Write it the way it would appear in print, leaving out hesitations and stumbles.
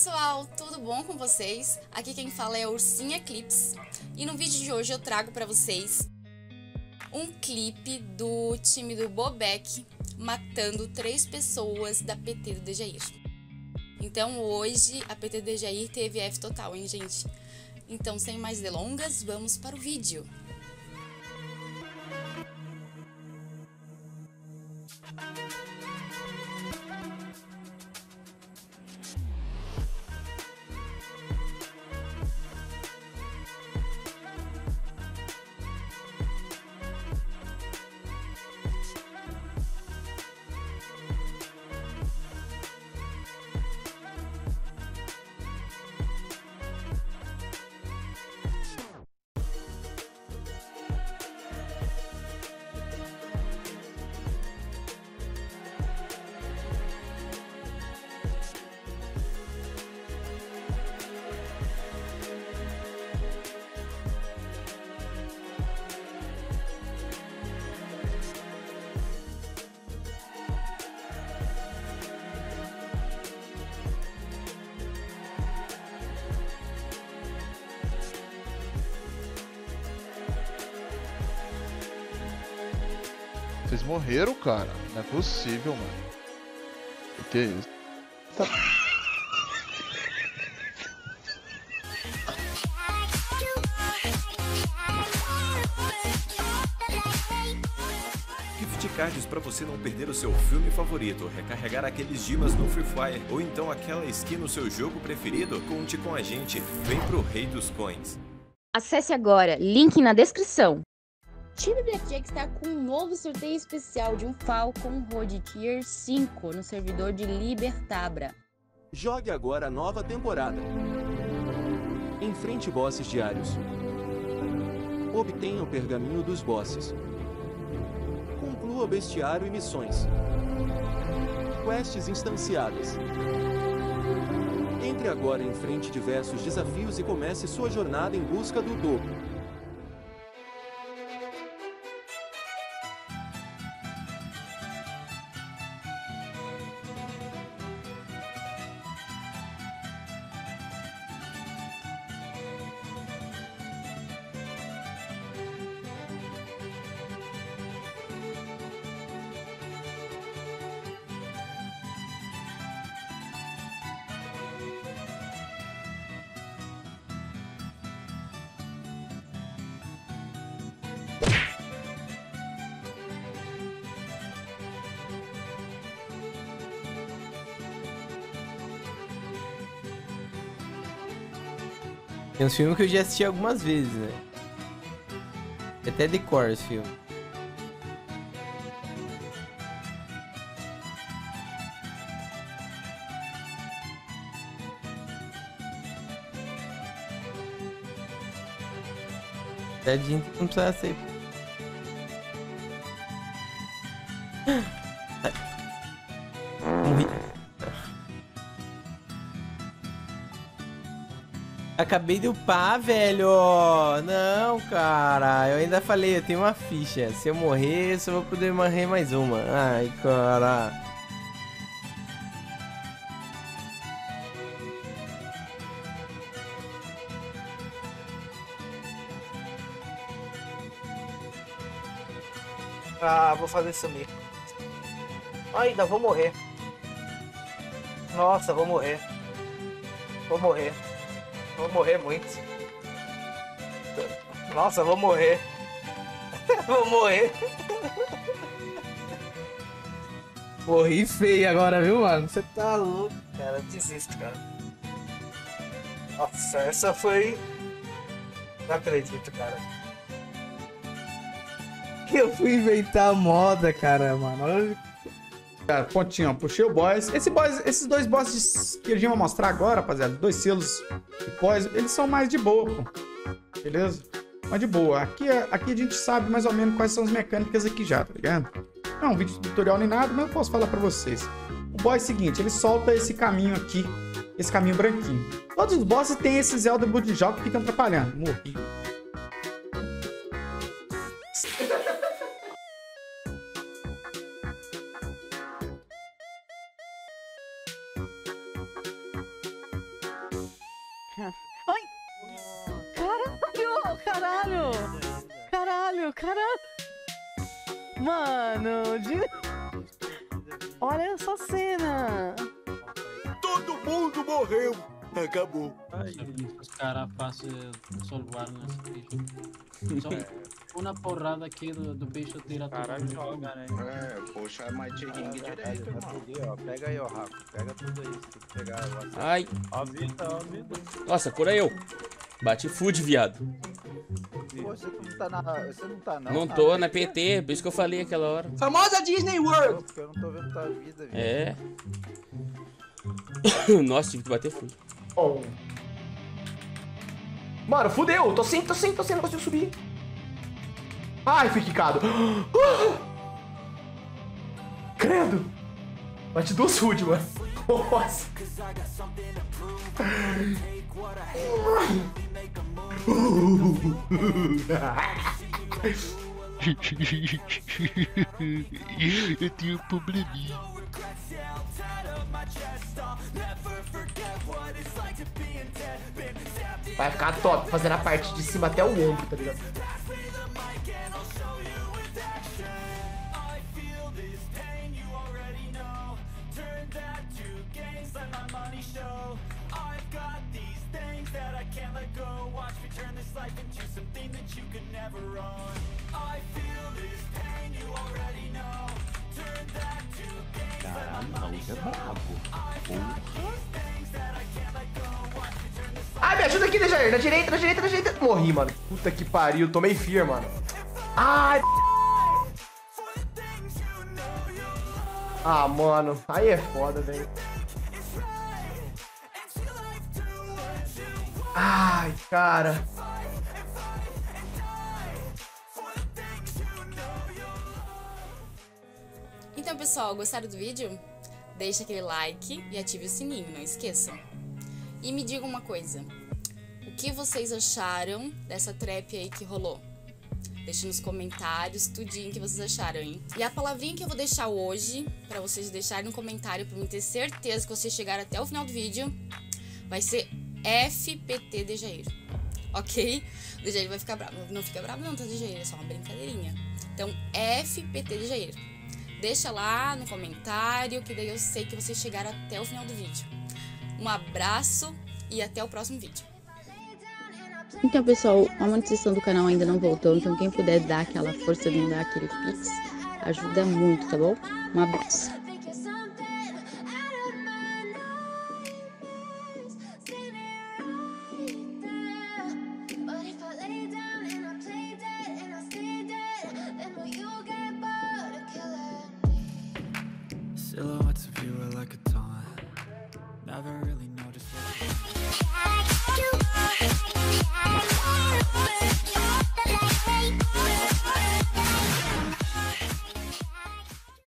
pessoal, tudo bom com vocês? Aqui quem fala é a Ursinha Clips e no vídeo de hoje eu trago para vocês um clipe do time do Bobek matando 3 pessoas da PT do Dejair. Então hoje a PT do Dejair teve F total, hein, gente? Então sem mais delongas, vamos para o vídeo. Vocês morreram, cara. Não é possível, mano. O que é isso? Tá... Gift cards para você não perder o seu filme favorito, recarregar aqueles dimas no Free Fire ou então aquela skin no seu jogo preferido? Conte com a gente. Vem pro Rei dos Coins. Acesse agora, link na descrição. Time Blackjack está com um novo sorteio especial de um Falcon Road Tier 5 no servidor de Libertabra. Jogue agora a nova temporada. Enfrente bosses diários. Obtenha o pergaminho dos bosses. Conclua bestiário e missões. Quests instanciadas. Entre agora e enfrente diversos desafios e comece sua jornada em busca do dobro. Tem uns filmes que eu já assisti algumas vezes, né? Até decor esse filme. Tadinho, não precisa ser. Morri. Acabei de upar, velho. Não, cara. Eu ainda falei, eu tenho uma ficha. Se eu morrer, eu só vou poder morrer mais uma. Ai, cara. Ah, vou fazer sumir. Ainda vou morrer. Nossa, vou morrer. Vou morrer. Vou morrer muito. Nossa, vou morrer. Vou morrer. Morri feio agora, viu, mano? Você tá louco, cara. Eu desisto, cara. Nossa, essa foi... Não acredito, cara. Que eu fui inventar moda, cara, mano. Olha... Cara, pontinho, ó, puxei o boss. Esses dois bosses que a gente vai mostrar agora, rapaziada, 2 selos de pós, eles são mais de boa, pô. Beleza? Mas de boa. Aqui a gente sabe mais ou menos quais são as mecânicas aqui já, tá ligado? Não é um vídeo tutorial nem nada, mas eu posso falar pra vocês. O boss é o seguinte, ele solta esse caminho aqui, esse caminho branquinho. Todos os bosses têm esses Zelda Budijal que ficam atrapalhando. Morri. Caralho! Caralho, caralho! Mano, olha essa cena! Todo mundo morreu! Acabou. Os caras passam salvar nesse bicho. Só uma porrada aqui do bicho tira tudo. Caralho, joga, né? Poxa, mais tiringue direito, mano. Pega aí, ó, Rafa. Pega tudo aí, você tem que pegar. Ai. Ó a vida, ó a vida. Nossa, cura eu. Bate food, viado. Pô, você não tá não? Não tô na PT, por isso que eu falei aquela hora. Famosa Disney World! Porque eu não tô vendo tua vida, viu? É. Nossa, tive que bater food. Oh. Mano, fudeu! Tô sem, não consigo subir. Ai, fui quicado. Credo! Bate 2 food, mano. Nossa. Eu tenho um probleminha. Vai ficar top, fazendo a parte de cima até o ombro, tá ligado? Caralho, o maluco é brabo. Ai, me ajuda aqui, Dejair. Na direita. Morri, mano. Puta que pariu. Tomei fear, mano. Ai. Ah, mano. Aí é foda, velho. Ai, cara. Então, pessoal, gostaram do vídeo? Deixa aquele like e ative o sininho, não esqueçam. E me digam uma coisa, o que vocês acharam dessa trap aí que rolou? Deixa nos comentários tudinho que vocês acharam, hein? E a palavrinha que eu vou deixar hoje, pra vocês deixarem no comentário, pra eu ter certeza que vocês chegaram até o final do vídeo, vai ser FPT Dejair, ok? O Dejair vai ficar bravo. Não fica bravo não, tá, Dejair? É só uma brincadeirinha. Então, FPT Dejair. Deixa lá no comentário, que daí eu sei que vocês chegaram até o final do vídeo. Um abraço e até o próximo vídeo. Então, pessoal, a monetização do canal ainda não voltou, então quem puder dar aquela força, de dar aquele pix, ajuda muito, tá bom? Um abraço. Silhouettes of you are like a taunt. Never really noticed what